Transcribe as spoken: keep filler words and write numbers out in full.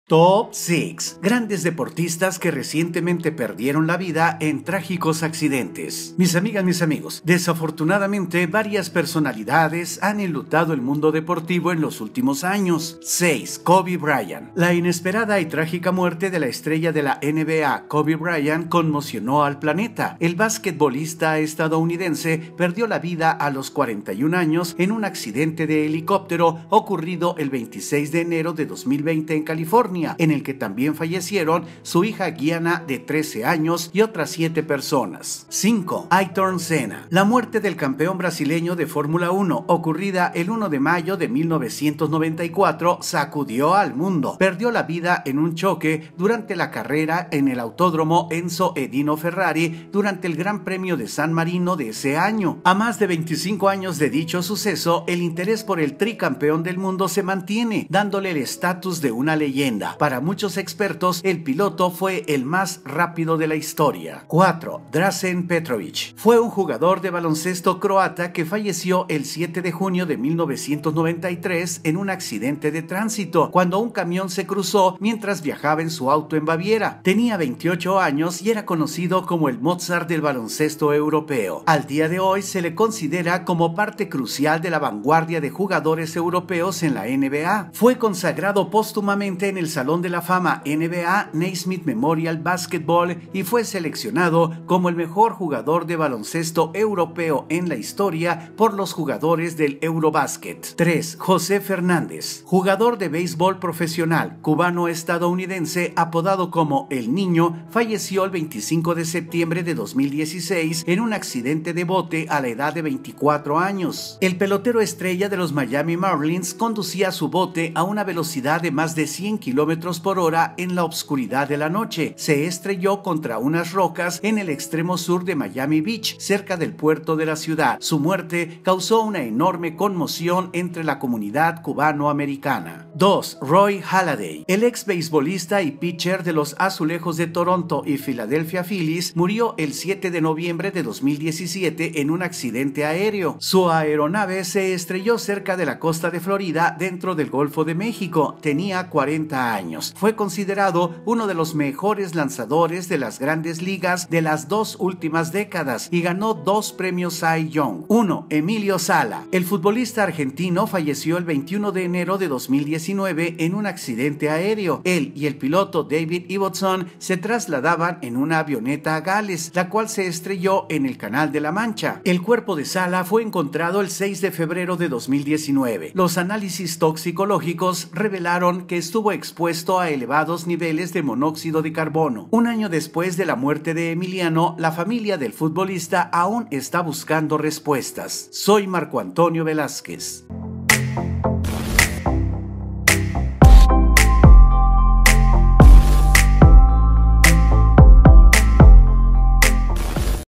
Top seis. Grandes deportistas que recientemente perdieron la vida en trágicos accidentes. Mis amigas, mis amigos, desafortunadamente varias personalidades han enlutado el mundo deportivo en los últimos años. seis. Kobe Bryant. La inesperada y trágica muerte de la estrella de la N B A, Kobe Bryant, conmocionó al planeta. El basquetbolista estadounidense perdió la vida a los cuarenta y un años en un accidente de helicóptero ocurrido el veintiséis de enero de dos mil veinte en California, en el que también fallecieron su hija Gianna de trece años y otras siete personas. cinco. Ayrton Senna. La muerte del campeón brasileño de Fórmula uno, ocurrida el primero de mayo de mil novecientos noventa y cuatro, sacudió al mundo. Perdió la vida en un choque durante la carrera en el autódromo Enzo Edino Ferrari durante el Gran Premio de San Marino de ese año. A más de veinticinco años de dicho suceso, el interés por el tricampeón del mundo se mantiene, dándole el estatus de una leyenda. Para muchos expertos, el piloto fue el más rápido de la historia. cuatro. Dražen Petrović. Fue un jugador de baloncesto croata que falleció el siete de junio de mil novecientos noventa y tres en un accidente de tránsito, cuando un camión se cruzó mientras viajaba en su auto en Baviera. Tenía veintiocho años y era conocido como el Mozart del baloncesto europeo. Al día de hoy se le considera como parte crucial de la vanguardia de jugadores europeos en la N B A. Fue consagrado póstumamente en el Salón de la Fama N B A Naismith Memorial Basketball y fue seleccionado como el mejor jugador de baloncesto europeo en la historia por los jugadores del Eurobasket. tres. José Fernández. Jugador de béisbol profesional cubano-estadounidense apodado como El Niño, falleció el veinticinco de septiembre de dos mil dieciséis en un accidente de bote a la edad de veinticuatro años. El pelotero estrella de los Miami Marlins conducía su bote a una velocidad de más de cien kilómetros por hora en la oscuridad de la noche. Se estrelló contra unas rocas en el extremo sur de Miami Beach, cerca del puerto de la ciudad. Su muerte causó una enorme conmoción entre la comunidad cubano-americana. dos. Roy Halladay. El ex beisbolista y pitcher de los Azulejos de Toronto y Philadelphia Phillies murió el siete de noviembre de dos mil diecisiete en un accidente aéreo. Su aeronave se estrelló cerca de la costa de Florida, dentro del Golfo de México. Tenía cuarenta años. Fue considerado uno de los mejores lanzadores de las grandes ligas de las dos últimas décadas y ganó dos premios Cy Young. uno. Emilio Sala. El futbolista argentino falleció el veintiuno de enero de dos mil diecinueve en un accidente aéreo. Él y el piloto David Ibbotson se trasladaban en una avioneta a Gales, la cual se estrelló en el Canal de la Mancha. El cuerpo de Sala fue encontrado el seis de febrero de dos mil diecinueve. Los análisis toxicológicos revelaron que estuvo expuesto a elevados niveles de monóxido de carbono. Un año después de la muerte de Emiliano, la familia del futbolista aún está buscando respuestas. Soy Marco Antonio Velázquez.